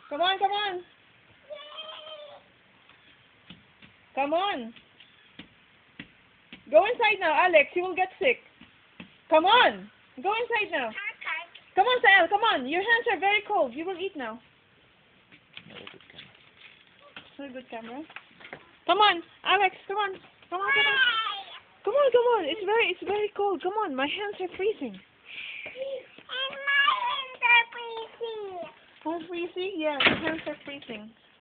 Come on, come on. Come on. Go inside now, Alex. You will get sick. Come on. Go inside now. Come on, Sal. Come on. Your hands are very cold. You will eat now. Not a good camera. Come on, Alex. Come on. Come on, come on. Come on, come on. It's very cold. Come on. My hands are freezing. And my hands are freezing. Oh, freezing? Yeah, my hands are freezing.